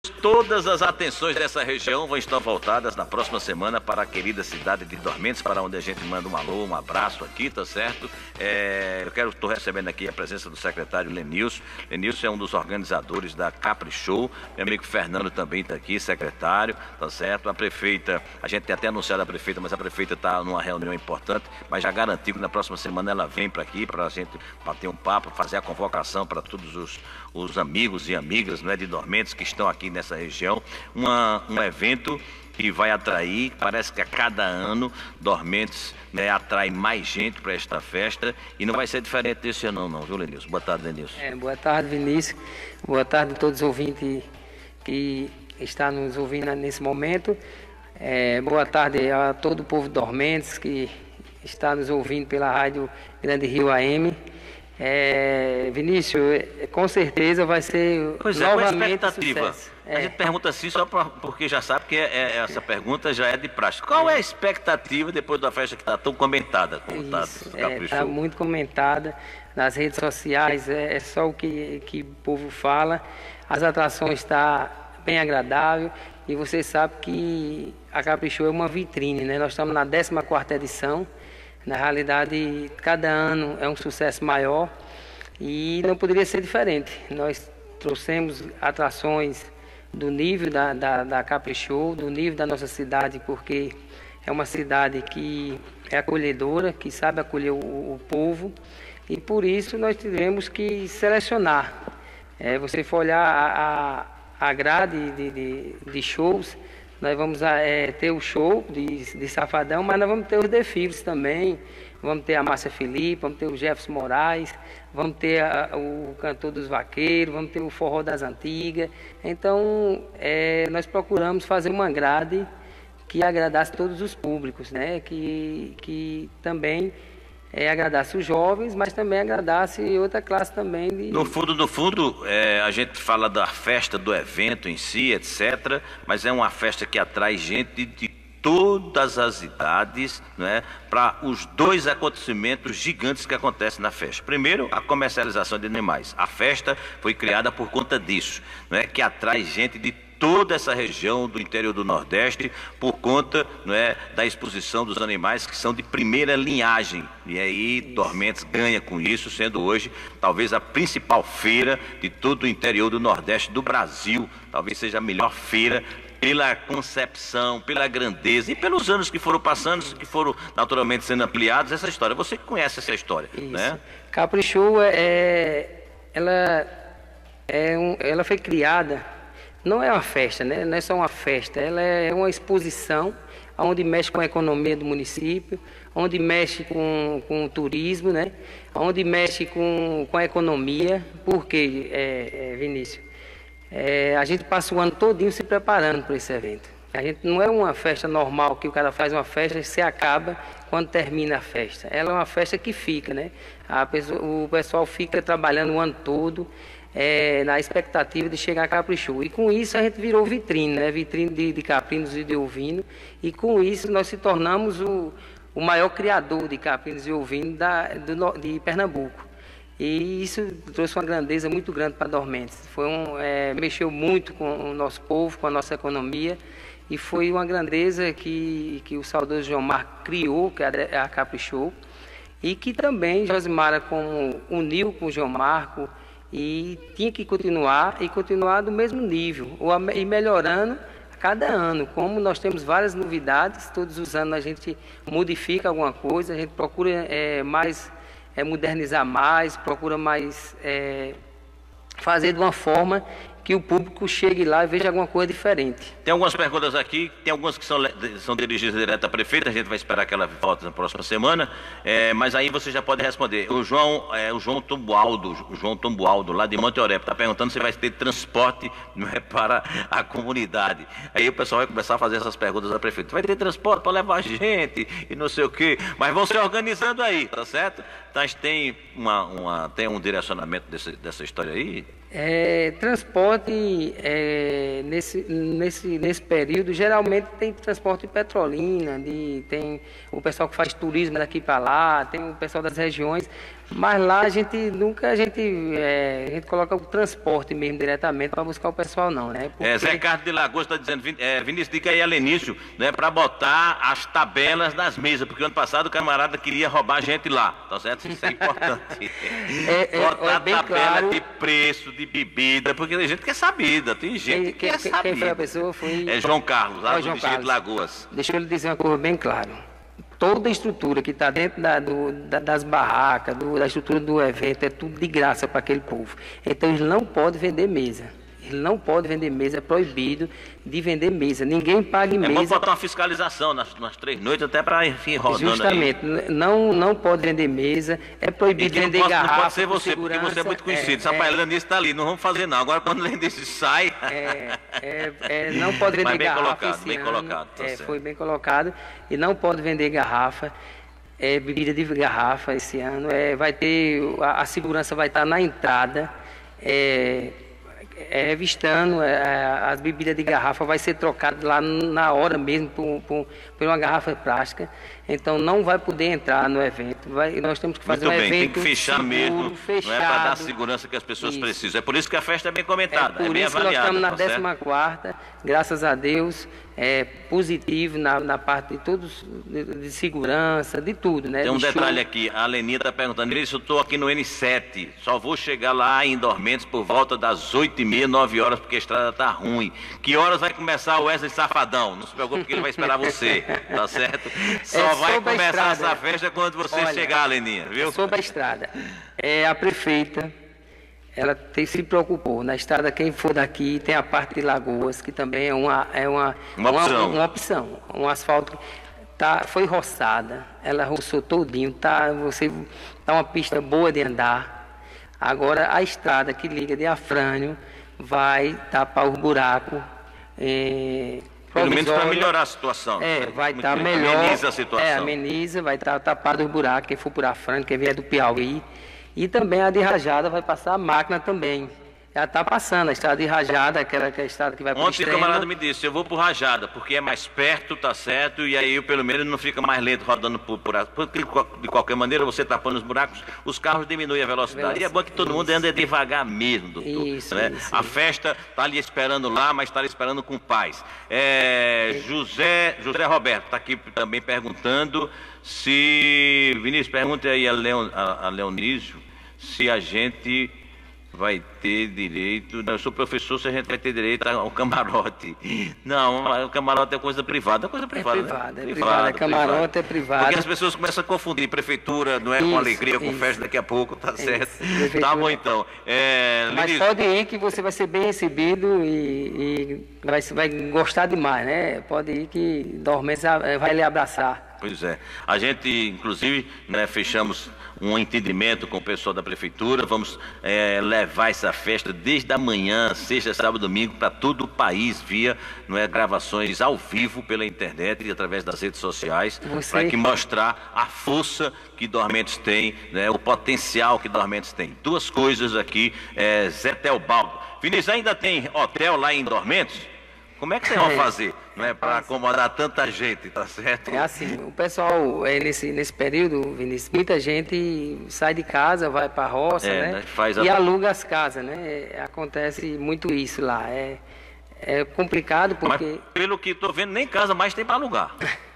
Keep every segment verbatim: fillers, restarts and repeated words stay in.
Todas as atenções dessa região vão estar voltadas na próxima semana para a querida cidade de Dormentes, para onde a gente manda um alô, um abraço aqui, tá certo? É, eu quero, estou recebendo aqui a presença do secretário Lenilson. Lenilson é um dos organizadores da Capri Show. Meu amigo Fernando também está aqui, secretário, tá certo? A prefeita, a gente tem até anunciado a prefeita, mas a prefeita está numa reunião importante, mas já garantiu que na próxima semana ela vem para aqui, para a gente bater um papo, fazer a convocação para todos os, os amigos e amigas, né, de Dormentes que estão aqui nessa região, uma, um evento que vai atrair, parece que a cada ano Dormentes, né, atrai mais gente para esta festa e não vai ser diferente desse ano não, viu, Lenilson? Boa tarde, Lenilson. É, boa tarde, Vinícius. Boa tarde a todos os ouvintes que estão nos ouvindo nesse momento. É, boa tarde a todo o povo de Dormentes que está nos ouvindo pela rádio Grande Rio A M. É, Vinícius, com certeza vai ser pois é, novamente qual a expectativa? Sucesso. A É. gente pergunta assim só pra, porque já sabe que é, é, essa pergunta já é de praxe. Qual é a expectativa depois da festa que está tão comentada? Como está Está é, muito comentada nas redes sociais, é, é só o que, que o povo fala. As atrações estão bem agradável e você sabe que a Capri Show é uma vitrine, né? Nós estamos na décima quarta edição. Na realidade, cada ano é um sucesso maior e não poderia ser diferente. Nós trouxemos atrações do nível da, da, da Capri Show, do nível da nossa cidade, porque é uma cidade que é acolhedora, que sabe acolher o, o povo, e por isso nós tivemos que selecionar. É, você for olhar a, a, a grade de, de, de shows, nós vamos é, ter o show de, de Safadão, mas nós vamos ter os desfiles também. Vamos ter a Márcia Felipe, vamos ter o Jefferson Moraes, vamos ter a, o Cantor dos Vaqueiros, vamos ter o Forró das Antigas. Então, é, nós procuramos fazer uma grade que agradasse todos os públicos, né? que, que também é, agradasse os jovens, mas também agradasse outra classe também. De... No fundo, no fundo, é, a gente fala da festa, do evento em si, etcétera, mas é uma festa que atrai gente de todas as idades, né, para os dois acontecimentos gigantes que acontecem na festa. Primeiro, a comercialização de animais. A festa foi criada por conta disso, né, que atrai gente de toda essa região do interior do Nordeste por conta, né, da exposição dos animais que são de primeira linhagem. E aí Dormentes ganha com isso, sendo hoje talvez a principal feira de todo o interior do Nordeste do Brasil. Talvez seja a melhor feira pela concepção, pela grandeza e pelos anos que foram passando, que foram naturalmente sendo ampliados, essa história. Você que conhece essa história, isso, né? Capri Show, é, ela, é um, ela foi criada, não é uma festa, né? Não é só uma festa, ela é uma exposição onde mexe com a economia do município, onde mexe com, com o turismo, né? Onde mexe com, com a economia. Por quê, é, é, Vinícius? É, a gente passa o ano todinho se preparando para esse evento. A gente não é uma festa normal que o cara faz uma festa e se acaba quando termina a festa. Ela é uma festa que fica, né? A pessoa, o pessoal fica trabalhando o ano todo é, na expectativa de chegar a Capri Show. E com isso a gente virou vitrine, né? Vitrine de, de caprinos e de ovino. E com isso nós se tornamos o, o maior criador de caprinos e ovino da, do, de Pernambuco. E isso trouxe uma grandeza muito grande para Dormentes. Foi um, é, mexeu muito com o nosso povo, com a nossa economia, e foi uma grandeza que, que o saudoso Jomar criou, que é a Capri Show, e que também Josimara como uniu com o Jomarco e tinha que continuar e continuar do mesmo nível, ou, e melhorando a cada ano. Como nós temos várias novidades, todos os anos a gente modifica alguma coisa, a gente procura é, mais... é modernizar mais, procura mais é, fazer de uma forma que o público chegue lá e veja alguma coisa diferente. Tem algumas perguntas aqui, tem algumas que são, são dirigidas direto à prefeita, a gente vai esperar que ela volte na próxima semana, é, mas aí você já pode responder. O João, é, o João Tombualdo, o João Tombualdo, lá de Monte Oreb, está perguntando se vai ter transporte, não é, para a comunidade. Aí o pessoal vai começar a fazer essas perguntas à prefeita. Vai ter transporte para levar gente e não sei o quê, mas vão se organizando aí, tá certo? Mas tem, uma, uma, tem um direcionamento desse, dessa história aí? É, transporte é, nesse, nesse, nesse período geralmente tem transporte de Petrolina, de, tem o pessoal que faz turismo daqui para lá, tem o pessoal das regiões, Mas lá a gente nunca a gente, é, a gente coloca o transporte mesmo diretamente para buscar o pessoal não, né? Porque... É, Zé Carlos de Lagoas está dizendo, é, Vinícius, diga aí a Lenício, né, para botar as tabelas nas mesas, porque ano passado o camarada queria roubar a gente lá, tá certo? Isso é importante. é, é, botar é bem tabela claro... de preço, de bebida, porque tem gente que é sabida, tem gente quem, que é quem, sabida. Quem foi a pessoa foi... É João Carlos, lá é do João distrito de Carlos. Lagoas. Deixa eu lhe dizer uma coisa bem clara. Toda a estrutura que está dentro da, do, da, das barracas, do, da estrutura do evento, é tudo de graça para aquele povo. Então eles não podem vender mesa. Ele não pode vender mesa, é proibido de vender mesa. Ninguém paga em mesa. É bom botar uma fiscalização nas, nas três noites, até para ir rodando. Justamente, aí. Não, não pode vender mesa, é proibido vender não pode, garrafa. Não pode ser você, porque você é muito conhecido. Essa é, Lenício está ali, não vamos fazer não. Agora quando o Lenício sai... É, é, é, não pode vender Mas bem garrafa colocado, esse bem ano. colocado. Tá é, certo. Foi bem colocado. E não pode vender garrafa. É, bebida de garrafa esse ano. É, vai ter, a, a segurança vai estar na entrada. É, É, revistando é, as bebidas de garrafa, vai ser trocado lá na hora mesmo por, por, por uma garrafa plástica. Então não vai poder entrar no evento. Vai, nós temos que fazer Muito um bem, evento tem que fechar seguro, mesmo, fechado. não é para dar a segurança que as pessoas Isso. precisam. É por isso que a festa é bem comentada, é, é por bem isso avaliada. Que nós estamos na tá décima quarta, graças a Deus, é positivo na, na parte de todos, de, de segurança, de tudo, né? Tem um de detalhe show. aqui, a Leninha está perguntando, Vinícius, eu estou aqui no N sete, só vou chegar lá em Dormentes por volta das oito e meia, nove horas, porque a estrada está ruim. Que horas vai começar o Wesley Safadão? Não se preocupe que ele vai esperar você, tá certo? Só É vai começar estrada. essa festa quando você Olha, chegar, Leninha, viu? Sobre a estrada, é, a prefeita, ela tem, se preocupou. Na estrada, quem for daqui, tem a parte de Lagoas, que também é uma, é uma, uma, opção. uma, uma opção. Um asfalto tá, foi roçada, ela roçou todinho, tá, você, tá uma pista boa de andar. Agora, a estrada que liga de Afrânio vai tapar os buracos. É, Pelo menos para melhorar a situação. É, vai estar tá melhor. Ameniza a situação. É, ameniza, vai estar tá tapado os buracos, quem for por Afrânio, quem vier do Piauí. E também a de Rajada vai passar a máquina também. Já está passando, a estrada de Rajada, aquela que é a estrada que vai para o Ontem o camarada me disse, eu vou por Rajada, porque é mais perto, tá certo, e aí eu, pelo menos não fica mais lento rodando por, por, porque de qualquer maneira você tapando os buracos, os carros diminuem a velocidade. velocidade. E é bom que todo mundo anda devagar mesmo, doutor. Isso, né? isso, a isso. festa está ali esperando lá, mas está ali esperando com paz. É, José, José Roberto está aqui também perguntando se... Vinícius, pergunta aí a, Leon, a, a Leonísio se a gente... vai ter direito, eu sou professor, se a gente vai ter direito ao camarote. Não, o camarote é coisa privada, é coisa privada. É privada, né? é privada, camarote privada. é privado. Porque as pessoas começam a confundir prefeitura, não é isso, com alegria, com isso. festa daqui a pouco, tá Isso, certo? prefeitura. Tá bom então. É, Mas Lenício, pode ir que você vai ser bem recebido e, e vai, vai gostar demais, né? Pode ir que Dormentes vai lhe abraçar. Pois é. A gente, inclusive, né, fechamos um entendimento com o pessoal da prefeitura. Vamos é, levar essa festa desde a manhã, sexta, sábado, domingo, para todo o país, via não é, gravações ao vivo pela internet e através das redes sociais, Você... para que mostrar a força que Dormentes tem, né, o potencial que Dormentes tem. Duas coisas aqui, é, Zé Teobaldo. Vinícius, ainda tem hotel lá em Dormentes? Como é que vocês vão fazer, né, para acomodar tanta gente, tá certo? É assim, o pessoal, é, nesse, nesse período, Vinícius, muita gente sai de casa, vai para a roça, É, né? né, faz a- E aluga as casas, né? É, acontece muito isso lá. É, é complicado porque Mas pelo que estou vendo, nem casa mais tem para alugar.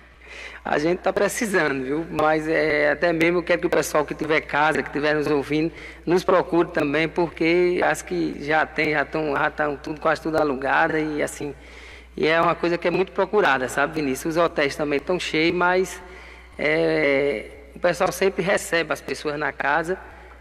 a gente está precisando, viu? Mas é, até mesmo eu quero que o pessoal que tiver casa, que estiver nos ouvindo, nos procure também, porque as que já tem, já estão já estão tudo, quase tudo alugada e assim. E é uma coisa que é muito procurada, sabe, Vinícius? Os hotéis também estão cheios, mas é, o pessoal sempre recebe as pessoas na casa.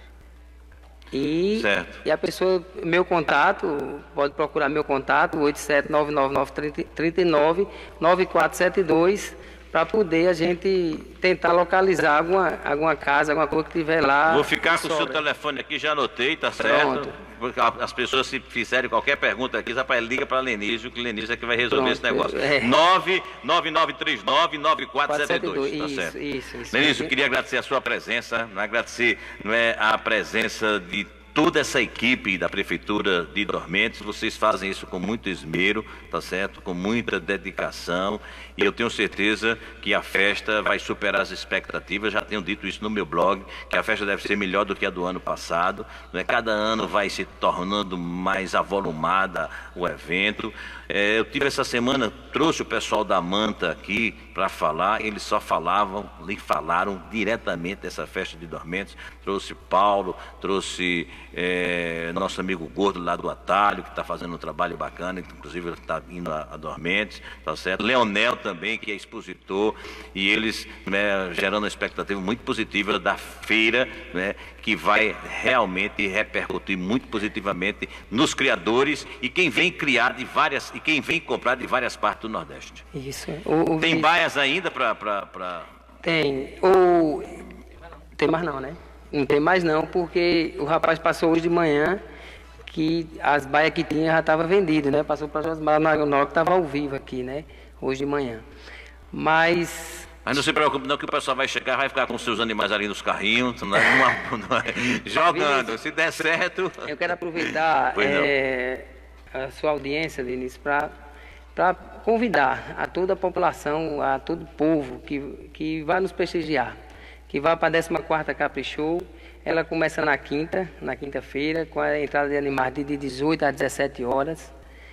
E, Certo. e a pessoa, meu contato, pode procurar meu contato, oito sete nove nove nove três nove nove quatro sete dois, para poder a gente tentar localizar alguma, alguma casa, alguma coisa que tiver lá. Vou ficar com o seu sobra. telefone aqui, já anotei, tá certo? Pronto. Porque as pessoas, se fizerem qualquer pergunta aqui, rapaz, liga para Lenísio, que Lenísio é que vai resolver Pronto, esse negócio. é. nove nove nove três nove nove quatro sete dois, tá Isso, certo? isso, isso. Lenísio, eu queria agradecer a sua presença, não é? Agradecer não é, a presença de toda essa equipe da Prefeitura de Dormentes, vocês fazem isso com muito esmero, tá certo? Com muita dedicação, e eu tenho certeza que a festa vai superar as expectativas. Já tenho dito isso no meu blog, que a festa deve ser melhor do que a do ano passado, né? Cada ano vai se tornando mais avolumada o evento. É, eu tive essa semana, trouxe o pessoal da Manta aqui para falar, eles só falavam, e falaram diretamente dessa festa de Dormentes. Trouxe Paulo, trouxe é, nosso amigo Gordo lá do Atalho, que está fazendo um trabalho bacana, inclusive ele está indo a, a Dormentes, tá certo? Leonel também, que é expositor, e eles, né, gerando uma expectativa muito positiva da feira, né, que vai realmente repercutir muito positivamente nos criadores e quem vem criar de várias, e quem vem comprar de várias partes do Nordeste. Isso. O, o Tem vi... baias ainda para... Pra, pra... Tem. O... Tem mais não, né? Não tem mais não, porque o rapaz passou hoje de manhã que as baias que tinha já estavam vendidas, né? Passou para as baias na hora que estava ao vivo aqui, né? Hoje de manhã. Mas... Mas não se preocupe não, que o pessoal vai chegar, vai ficar com seus animais ali nos carrinhos, numa, numa, jogando. Se der certo... Eu quero aproveitar é, a sua audiência, Denise, para para convidar a toda a população, a todo o povo que, que vai nos prestigiar, que vai para a décima quarta Caprichou. Ela começa na quinta, na quinta-feira, com a entrada de animais de dezoito às dezessete horas.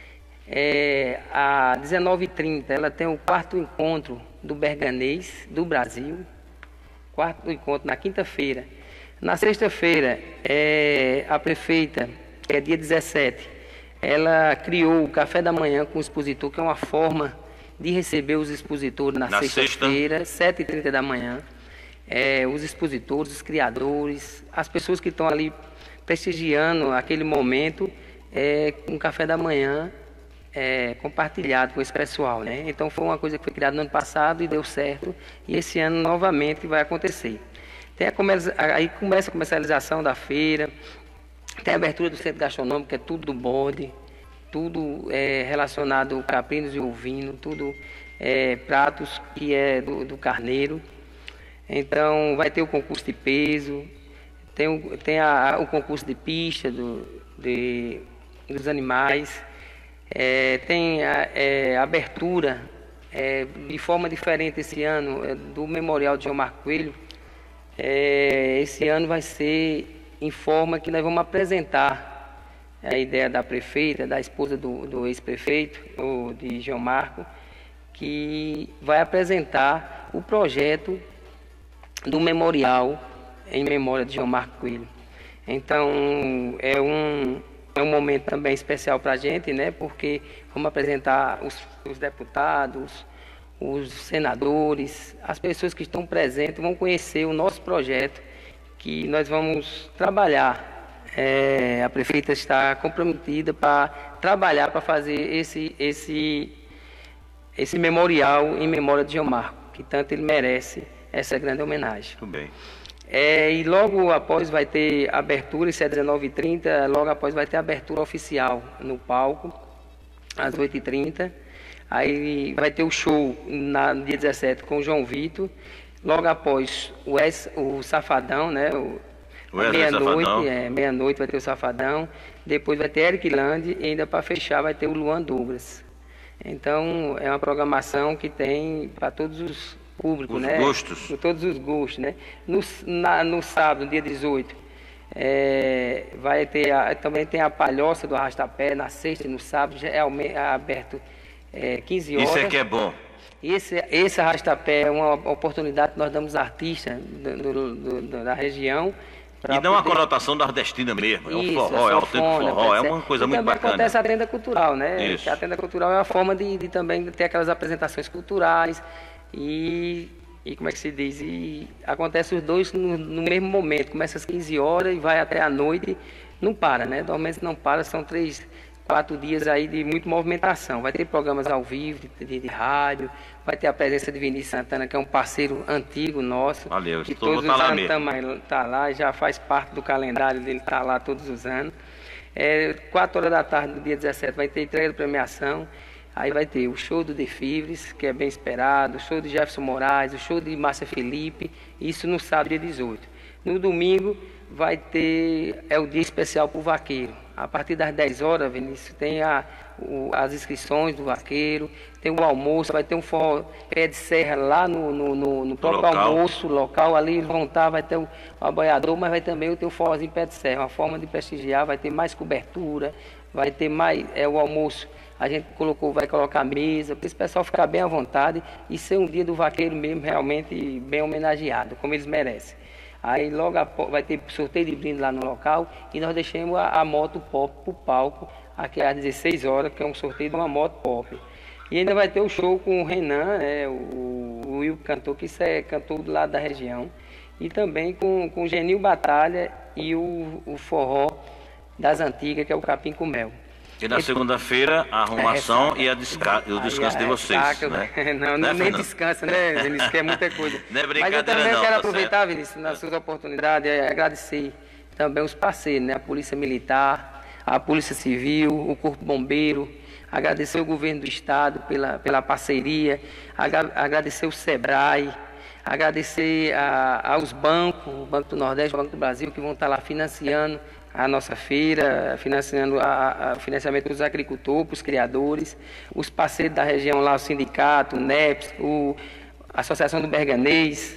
É, às dezenove e trinta ela tem o quarto encontro do Berganês do Brasil, quarto encontro na quinta-feira. Na sexta-feira, é, a prefeita, que é dia dezessete, ela criou o café da manhã com o expositor, que é uma forma de receber os expositores na, na sexta-feira, sete e trinta da manhã. É, os expositores, os criadores, as pessoas que estão ali prestigiando aquele momento, é, com café da manhã é, compartilhado com esse pessoal, né? Então foi uma coisa que foi criada no ano passado e deu certo, e esse ano novamente vai acontecer. Tem a, aí começa a comercialização da feira, tem a abertura do centro gastronômico, que é tudo do bode, tudo é, relacionado ao caprinos e ovino, tudo é, pratos que é do, do carneiro. Então vai ter o concurso de peso, tem o, tem a, o concurso de pista do, de, dos animais, é, tem a é, abertura é, de forma diferente esse ano é, do Memorial de João Marco Coelho. É, esse ano vai ser em forma que nós vamos apresentar a ideia da prefeita, da esposa do, do ex-prefeito, de João Marco, que vai apresentar o projeto do memorial em memória de João Marco Coelho. Então, é um, é um momento também especial para a gente, né? Porque vamos apresentar os, os deputados, os senadores, as pessoas que estão presentes vão conhecer o nosso projeto, que nós vamos trabalhar. É, a prefeita está comprometida para trabalhar para fazer esse, esse, esse memorial em memória de João Marco, que tanto ele merece essa grande homenagem. Muito bem. É, e logo após vai ter abertura, isso é dezenove e trinta, logo após vai ter abertura oficial no palco, às oito e trinta. Aí vai ter o show na, no dia dezessete com o João Vitor. Logo após o, S, o Safadão, né? O, meia-noite, é, meia-noite vai ter o Safadão. Depois vai ter Eric Land e ainda para fechar vai ter o Luan Douglas. Então é uma programação que tem para todos os públicos, os né? gostos. Por todos os gostos, né? No, na, no sábado, dia dezoito, é, vai ter a, também tem a palhoça do Arrastapé, na sexta e no sábado, já é, é aberto é, quinze horas. Isso é que é bom. Esse, esse Arrastapé é uma oportunidade que nós damos a artistas do, do, do, da região. E não poder... a conotação nordestina mesmo, é um forró, é um autêntico forró, é uma coisa muito bacana. Também acontece a tenda cultural, né? Isso. A tenda cultural é uma forma de, de também ter aquelas apresentações culturais e, e como é que se diz? E acontece os dois no, no mesmo momento, começa às quinze horas e vai até a noite, não para, né? Normalmente não para, são três, quatro dias aí de muita movimentação. Vai ter programas ao vivo, de, de, de rádio, vai ter a presença de Vinícius Santana, que é um parceiro antigo nosso. Valeu, que estou todos tá os lá anos está lá, já faz parte do calendário dele, está lá todos os anos. É, quatro horas da tarde do dia dezessete vai ter entrega de premiação. Aí vai ter o show do De Fibres, que é bem esperado, o show de Jefferson Moraes, o show de Márcia Felipe, isso no sábado dia dezoito. No domingo vai ter, é o dia especial para o vaqueiro. A partir das dez horas, Vinícius, tem a, o, as inscrições do vaqueiro, tem o almoço, vai ter um forró pé de serra lá no, no, no, no próprio local. almoço local, ali eles vão estar, vai ter o, o aboiador, mas vai também ter o forrozinho pé de serra, uma forma de prestigiar, vai ter mais cobertura, vai ter mais, é o almoço, a gente colocou, vai colocar mesa, para esse pessoal ficar bem à vontade e ser um dia do vaqueiro mesmo, realmente bem homenageado, como eles merecem. Aí logo vai ter sorteio de brinde lá no local e nós deixamos a, a moto pop para o palco, aqui às dezesseis horas, que é um sorteio de uma moto pop. E ainda vai ter o show com o Renan, né, o, o Will cantor, que isso é cantor do lado da região, e também com, com o Genil Batalha e o, o forró das antigas, que é o Capim com Mel. E na segunda-feira, a arrumação é, e, a desca... e o descanso aí, de vocês. Saca, né? Não, né, nem Fernando? Descansa, né, Vinícius? Que é muita coisa. Não é Mas eu também não, quero tá aproveitar, certo. Vinícius, nas suas oportunidades, é agradecer também os parceiros, né? A Polícia Militar, a Polícia Civil, o Corpo Bombeiro, agradecer o Governo do Estado pela, pela parceria, agradecer o SEBRAE, agradecer a, aos bancos, o Banco do Nordeste, o Banco do Brasil, que vão estar lá financiando a nossa feira, financiando o financiamento dos agricultores, os criadores, os parceiros da região lá, o sindicato, o NEPS, o, a Associação do Berganês,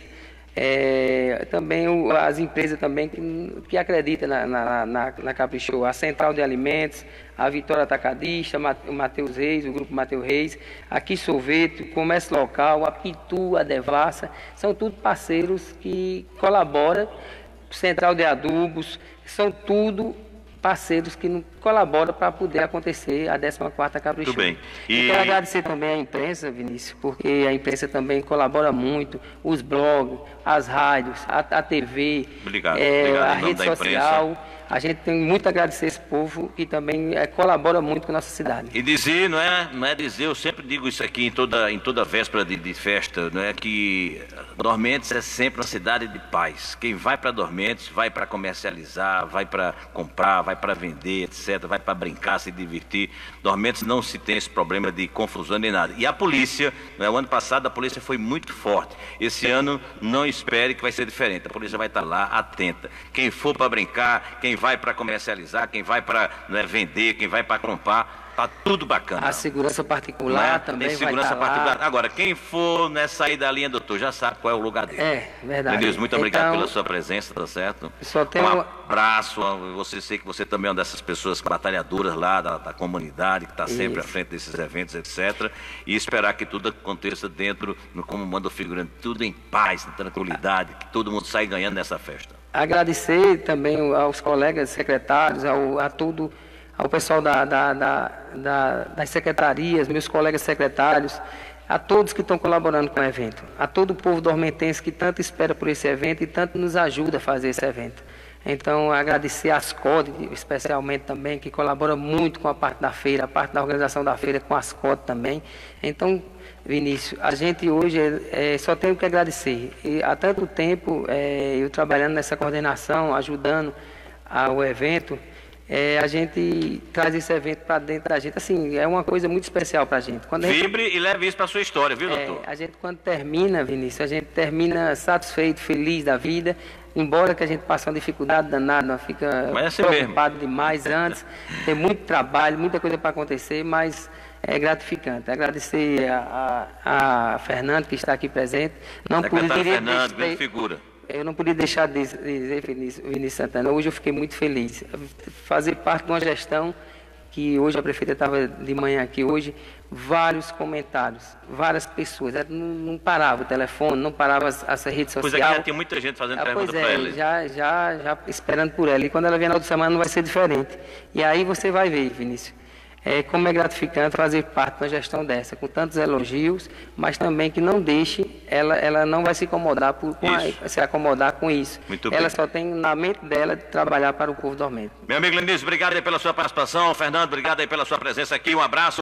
é, também o, as empresas também que, que acreditam na, na, na, na Caprichoso, a Central de Alimentos, a Vitória Atacadista, o Matheus Reis, o Grupo Matheus Reis, aqui Sorvete, o Comércio Local, a Pitu, a Devassa, são tudo parceiros que colaboram, Central de Adubos, são tudo parceiros que colaboram para poder acontecer a décima quarta Caprichoso. Muito bem. E... e quero agradecer também à imprensa, Vinícius, porque a imprensa também colabora muito, os blogs, as rádios, a, a T V, obrigado, é, obrigado, a rede social. A gente tem muito a agradecer esse povo que também é, colabora muito com a nossa cidade. E dizer, não é, não é dizer, eu sempre digo isso aqui em toda, em toda véspera de, de festa, não é que Dormentes é sempre uma cidade de paz. Quem vai para Dormentes vai para comercializar, vai para comprar, vai para vender, etcétera, vai para brincar, se divertir. Dormentes não se tem esse problema de confusão nem nada. E a polícia, não é, o ano passado a polícia foi muito forte. Esse ano não espere que vai ser diferente. A polícia vai estar lá atenta. Quem for para brincar, quem vai para comercializar, quem vai para, né, vender, quem vai para comprar, tá tudo bacana. A segurança particular, né, também tem segurança vai estar particular. lá. Agora, quem for, né, sair da linha, doutor, já sabe qual é o lugar dele. É, verdade. Deus, muito obrigado então, pela sua presença, tá certo? Só tem um uma... abraço, você sei que você também é uma dessas pessoas batalhadoras lá da, da comunidade, que está sempre Isso. à frente desses eventos, etcétera. E esperar que tudo aconteça dentro, no, como manda o figurante, tudo em paz, em tranquilidade, que todo mundo saia ganhando nessa festa. Agradecer também aos colegas secretários, ao, a tudo, ao pessoal da, da, da, da, das secretarias, meus colegas secretários, a todos que estão colaborando com o evento, a todo o povo dormentense que tanto espera por esse evento e tanto nos ajuda a fazer esse evento. Então, agradecer às C O D, especialmente também, que colabora muito com a parte da feira, a parte da organização da feira com as C O D também. Então, Vinícius, a gente hoje é, só tem que agradecer. E há tanto tempo, é, eu trabalhando nessa coordenação, ajudando ao evento, é, a gente traz esse evento para dentro da gente. Assim, é uma coisa muito especial para a gente. Quando a gente Vibre e leve isso para a sua história, viu, é, doutor? a gente, quando termina, Vinícius, a gente termina satisfeito, feliz da vida, embora que a gente passe uma dificuldade danada, nós fica mas é assim preocupado mesmo. demais antes, tem muito trabalho, muita coisa para acontecer, mas é gratificante. Agradecer a, a, a Fernando, que está aqui presente. Não Secretário poderia Fernando, deixar- grande figura. eu não podia deixar de dizer, Vinícius, Vinícius Santana, hoje eu fiquei muito feliz. Fazer parte de uma gestão que hoje a prefeita estava de manhã aqui hoje, vários comentários, várias pessoas, não, não parava o telefone, não parava as, as redes Pois sociais. é, que já tinha muita gente fazendo Ah, pergunta pois para é, ela. já, já, já esperando por ela. E quando ela vier na outra semana não vai ser diferente. E aí você vai ver, Vinícius, é, como é gratificante fazer parte de uma gestão dessa, com tantos elogios, mas também que não deixe, ela, ela não vai se incomodar por, com a, se acomodar com isso. Muito ela bem. só tem na mente dela de trabalhar para o povo dormente. Meu amigo Lenilson, obrigado aí pela sua participação. Fernando, obrigado aí pela sua presença aqui. Um abraço.